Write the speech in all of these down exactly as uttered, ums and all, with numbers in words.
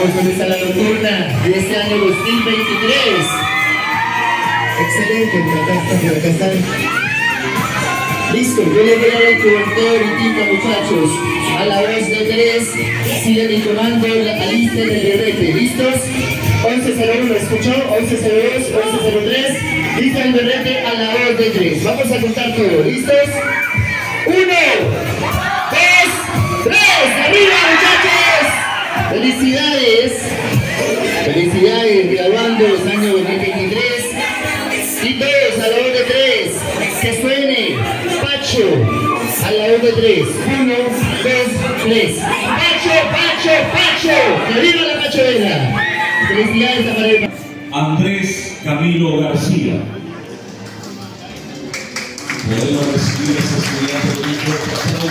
Vamos con esta la nocturna de este año dos mil veintitrés. Excelente, por acá están, por acá están. Listo, yo les voy a dar el cobertor ahorita, muchachos. A la voz de tres, sigan intonando, alisten el berrete. ¿Listos? once cero uno, ¿escuchó? once cero dos, once cero tres. Listo el berrete a la voz de tres. Vamos a contar todo. ¿Listos? Uno, dos, tres. ¡Arriba, muchachos! ¡Felicidades! ¡Felicidades! Graduando año dos mil veintitrés. Y todos a la voz de tres. Que suene Pacho a la voz de tres. Uno, dos, tres. Pacho, Pacho, Pacho. ¡Que viva la Pachoera! ¡Felicidades a pareja! Andrés Camilo García. Podemos recibir a ese estudiante de un fuerte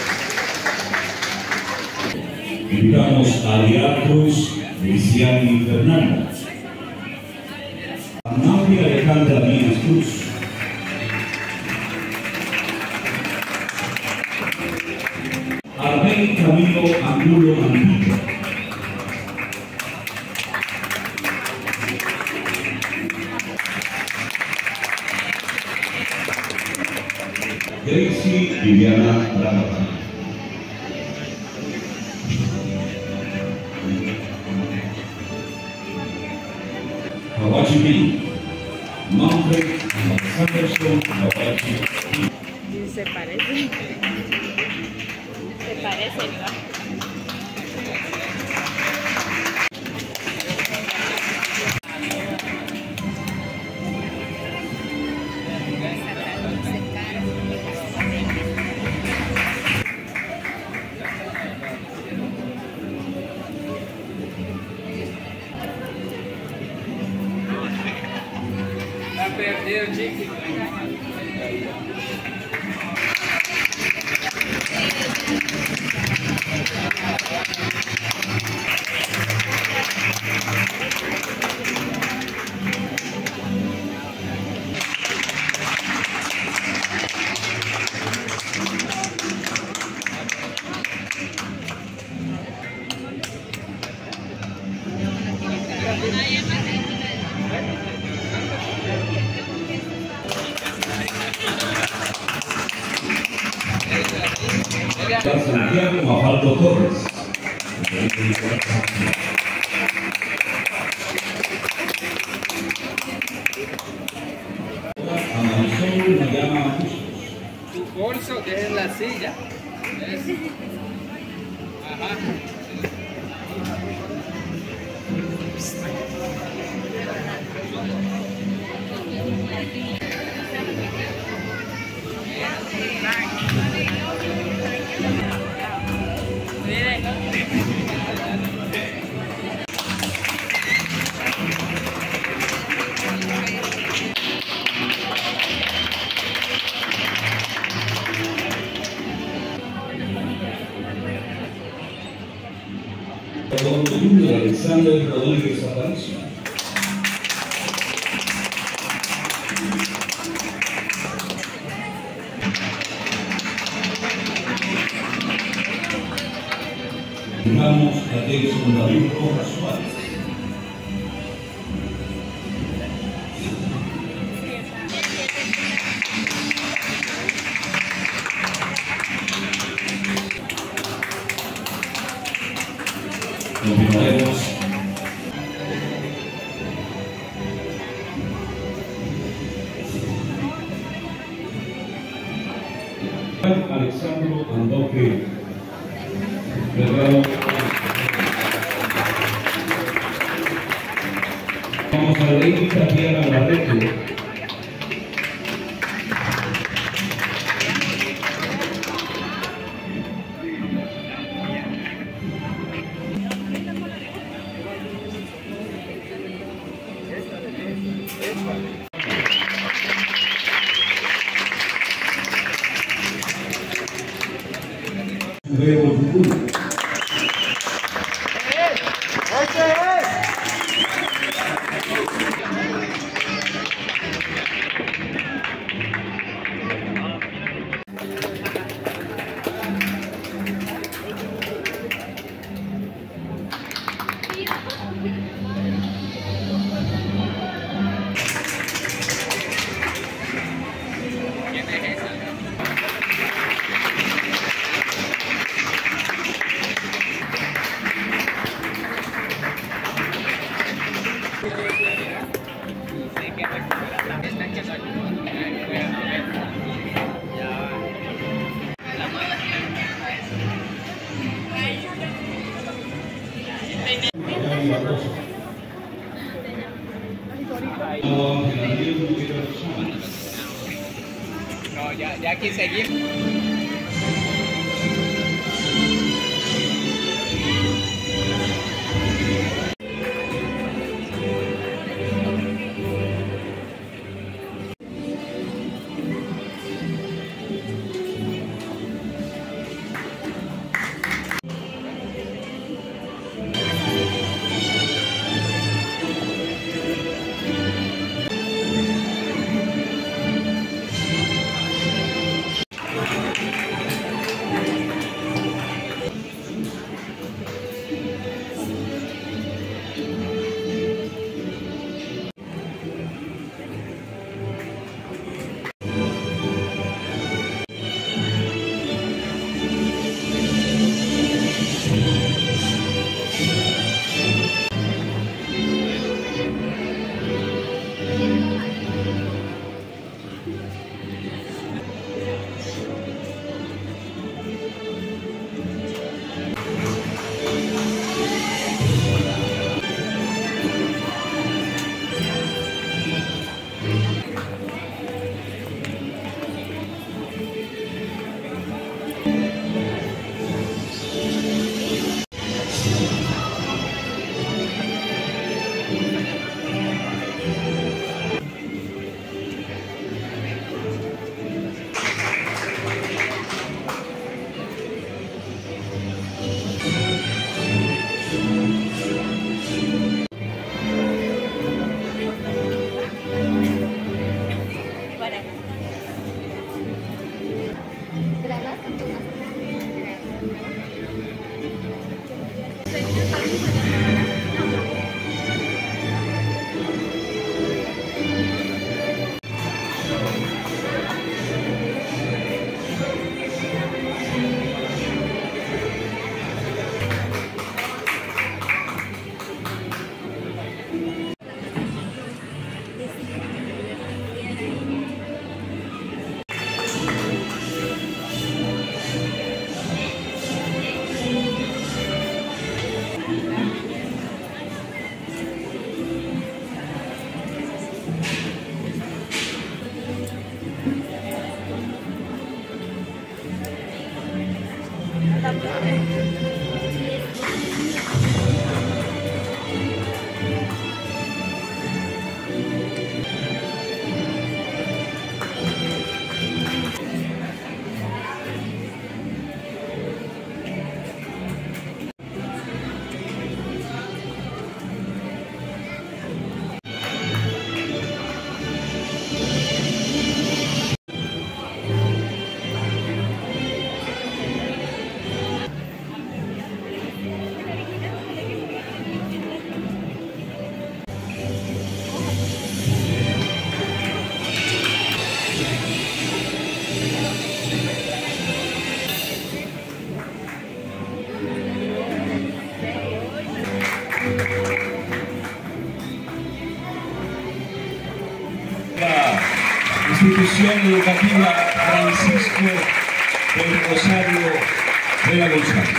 aplauso. Invitamos a Diarcos Luciani Fernando. A Nadia Alejandra Díaz Cruz. Armel Camilo Angulo Angulo. Daisy Viviana Ramón. Kawachi B. Manfred Sanderson Kawachi. Se parece. Se parece, ¿verdad? Perdido, chico. Santiago Mafaldo Torres. A Marisol Mayama Bustos. Tu bolso que es en la silla. Es... Ajá. Don Junior Alexander Rodríguez Aparicio. Vamos a Nelson David Rojas Suárez. Continuaremos. Alexandro Andoque Delgado. Vamos a Lady Tatiana Barreto. Veo Yucul. aquí seguimos. Institución Educativa Francisco del Rosario de la González.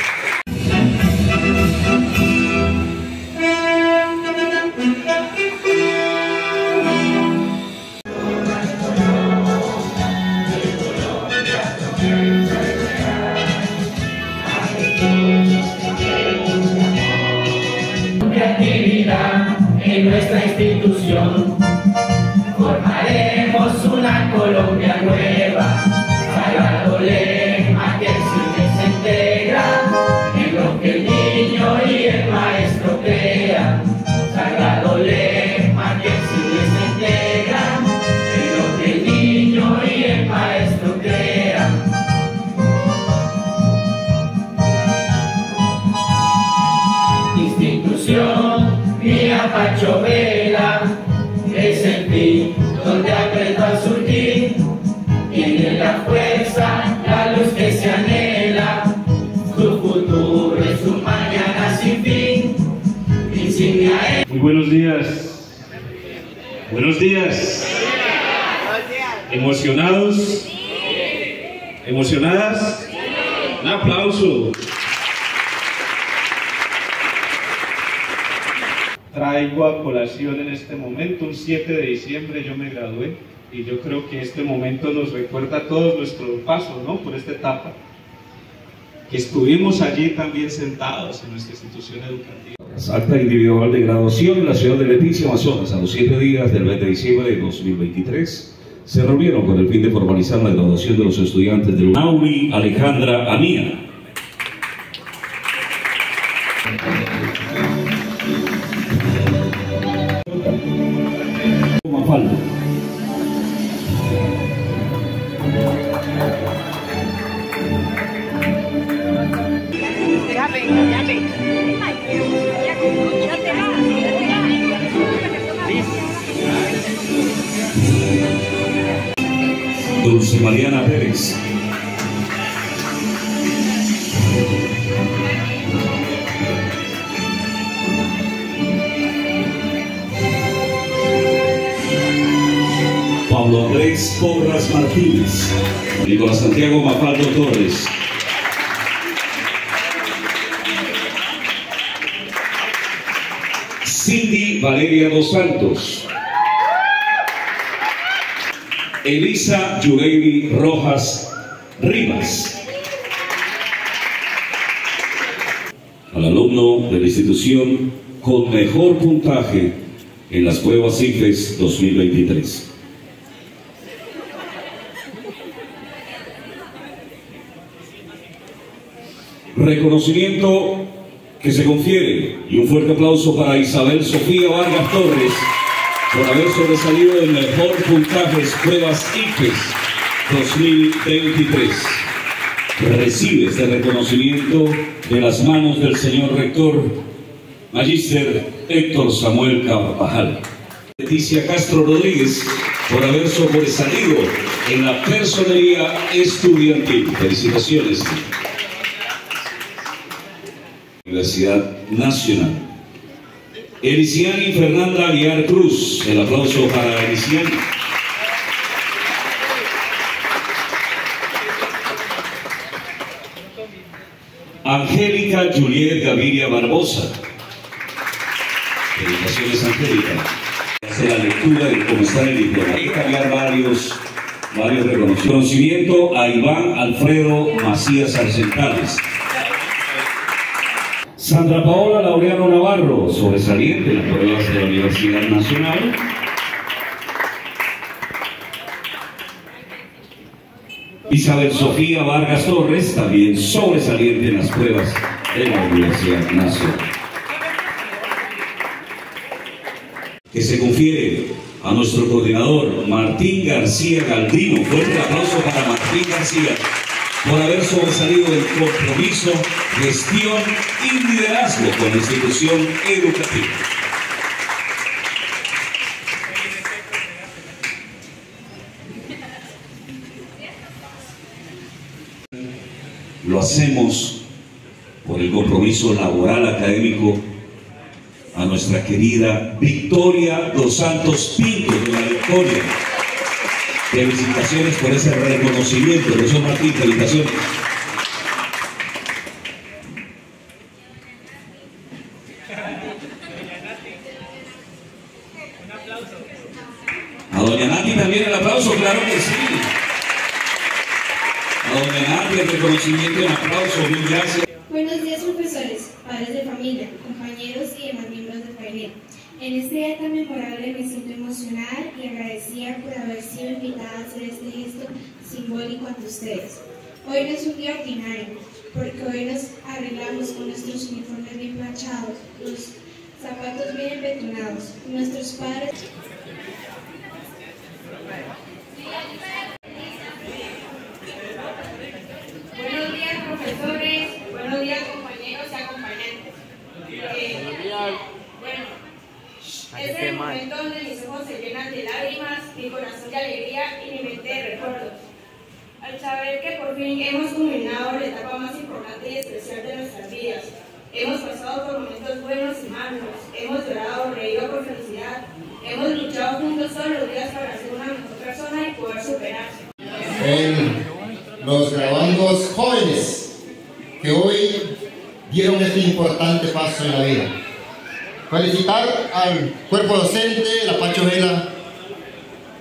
Creatividad en nuestra institución. Formaremos una Colombia nueva, sagrado lema que se integra en lo que el niño y el maestro crean. Sagrado lema que se integra en lo que el niño y el maestro crean. Institución mía Pacho Vela, es el fin donde apretó a surgir, tiene la fuerza, la luz que se anhela, su futuro es su mañana sin fin, insignia es... Muy buenos días, buenos días, ¿emocionados? ¿Emocionadas? Un aplauso. Traigo a colación en este momento, un siete de diciembre yo me gradué y yo creo que este momento nos recuerda a todos nuestros pasos, ¿no?, por esta etapa, que estuvimos allí también sentados en nuestra institución educativa. Acta individual de graduación en la ciudad de Leticia, Amazonas, a los siete días del veinte de diciembre de dos mil veintitrés, se reunieron con el fin de formalizar la graduación de los estudiantes de Nauri Alejandra Anía. Mafaldo. Ya ven, ya ven. Ya te vas, ya te vas. Dulce Mariana Pérez. Pablo Andrés Porras Martínez. Nicolás Santiago Mafaldo Torres. Cindy Valeria dos Santos. Elisa Yureini Rojas Rivas. Al alumno de la institución con mejor puntaje en las pruebas I F E S dos mil veintitrés. Reconocimiento que se confiere y un fuerte aplauso para Isabel Sofía Vargas Torres por haber sobresalido en mejor puntaje en pruebas I F E S dos mil veintitrés. Recibe este reconocimiento de las manos del señor rector Magíster Héctor Samuel Carvajal. Leticia Castro Rodríguez por haber sobresalido en la personería estudiantil. Felicitaciones. Universidad Nacional. Elisiani Fernanda Aguiar Cruz. El aplauso para Elisiani. Angélica Juliet Gaviria Barbosa. Felicitaciones, Angélica. Hace la lectura de cómo está el diploma y cambiar varios, varios reconocimientos. Reconocimiento a Iván Alfredo Macías Arcentales. Sandra Paola Laureano Navarro, sobresaliente en las pruebas de la Universidad Nacional. Isabel Sofía Vargas Torres, también sobresaliente en las pruebas de la Universidad Nacional. Que se confiere a nuestro coordinador Martín García Galdino. Fuerte aplauso para Martín García por haber sobresalido del compromiso, gestión y liderazgo con la institución educativa. Lo hacemos por el compromiso laboral académico a nuestra querida Victoria dos Santos Pinto de la Victoria. Felicitaciones por ese reconocimiento, profesor Martín, felicitaciones. A doña Nati también el aplauso, claro que sí. A doña Nati el reconocimiento y el aplauso, mil gracias. Buenos días, profesores, padres de familia, compañeros y demás miembros del P N. En este día tan memorable me siento emocionada y agradecida por haber sido invitada a hacer este gesto simbólico ante ustedes. Hoy no es un día ordinario, porque hoy nos arreglamos con nuestros uniformes bien planchados, los zapatos bien empetunados, nuestros padres... Buenos días, profesores, buenos días, compañeros y acompañantes. Eh, bueno, es el momento donde mis ojos se llenan de lágrimas, mi corazón de alegría y mi mente de recuerdos. Al saber que por fin hemos culminado la etapa más importante y especial de nuestras vidas. Hemos pasado por momentos buenos y malos, hemos llorado, reído por felicidad, hemos luchado juntos todos los días para ser una mejor persona y poder superarse. En los graduandos jóvenes que hoy dieron este importante paso en la vida. Felicitar al cuerpo docente, la Pacho Vela,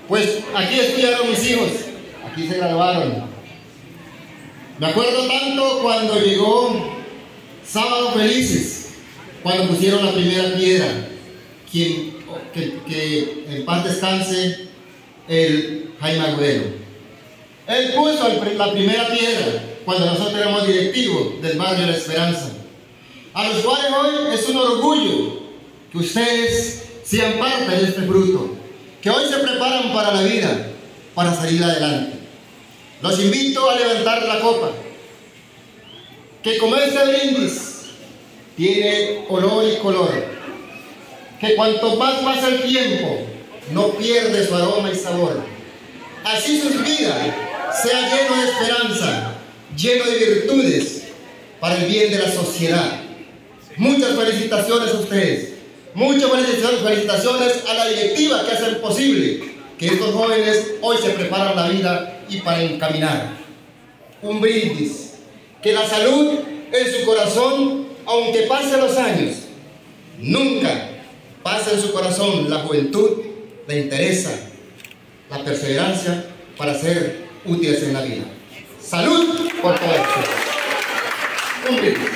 Pues aquí estudiaron mis hijos, aquí se graduaron. Me acuerdo tanto cuando llegó Sábado Felices, cuando pusieron la primera piedra, quien, que, que en paz descanse el Jaime Agudelo. Él puso la primera piedra cuando nosotros éramos directivos del barrio La Esperanza, a los cuales hoy es un orgullo que ustedes sean parte de este fruto, que hoy se preparan para la vida, para salir adelante. Los invito a levantar la copa, que como este brindis tiene olor y color, que cuanto más pasa el tiempo, no pierde su aroma y sabor. Así sus vidas sea lleno de esperanza, lleno de virtudes, para el bien de la sociedad. Muchas felicitaciones a ustedes. Muchas felicitaciones a la directiva que hacen posible que estos jóvenes hoy se preparen la vida y para encaminar. Un brindis, que la salud en su corazón, aunque pasen los años, nunca pase en su corazón la juventud, la entereza, la perseverancia para ser útiles en la vida. Salud por todo esto. Un brindis.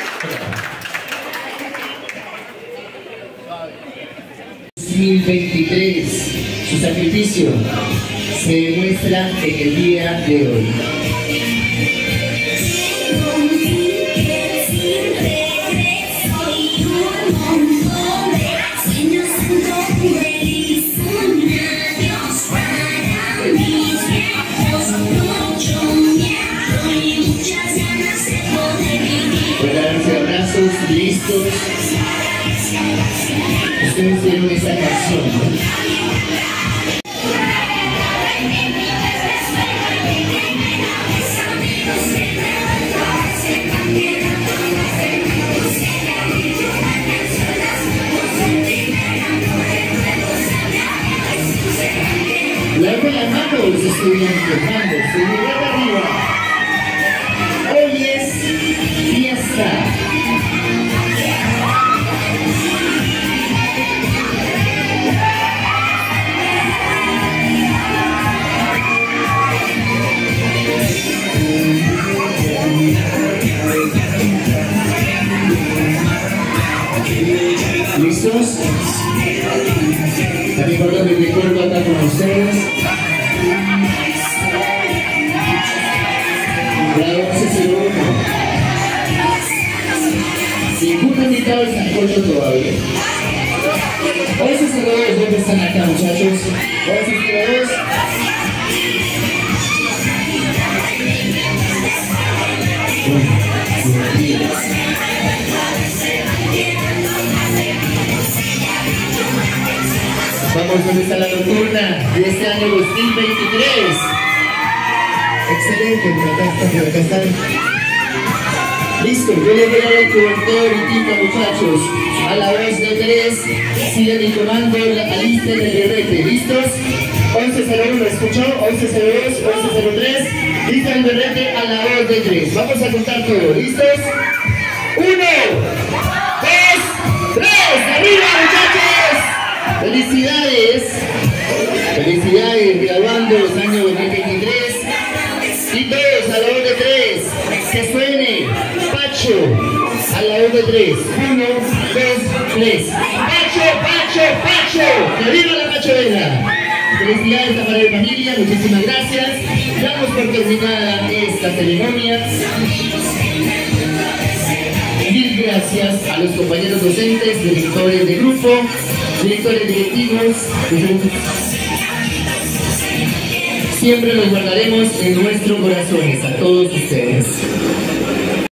dos mil veintitrés, su sacrificio se demuestra en el día de hoy. Regalarse abrazos, listos. Ustedes vieron esa canción, ¿no? Levanten las manos los estudiantes, vamos, seguridad arriba. Hoy es fiesta. ¿Listos? También por donde recuerdo acá con ustedes. Grado once cero uno. Ningún invitado está en corto todavía. once cero dos, ¿dónde están acá, muchachos? once cero dos. Vamos, ¿dónde está la nocturna de este año dos mil veintitrés? Excelente, por acá están, por acá están. Listo, yo les voy a dar el cobertor ahorita, muchachos. A la voz de tres, sigan entonando la lista del berrete. ¿Listos? once cero uno, ¿escuchó? once cero dos, once cero tres. Lista del berrete a la voz de tres. Vamos a contar todo. ¿Listos? Uno, dos, tres. ¡Arriba, muchachos! ¡Felicidades! ¡Felicidades! Graduando los años dos mil veintitrés. Y todos a la voz de tres. Que suene Pacho a la voz de tres. Uno, dos, tres. ¡Pacho, Pacho, Pacho! ¡Que viva la Pachorena! Felicidades a Padre de Familia, muchísimas gracias. Damos por terminada esta ceremonia. Mil gracias a los compañeros docentes, directores de grupo, directores directivos. Siempre los guardaremos en nuestros corazones, a todos ustedes.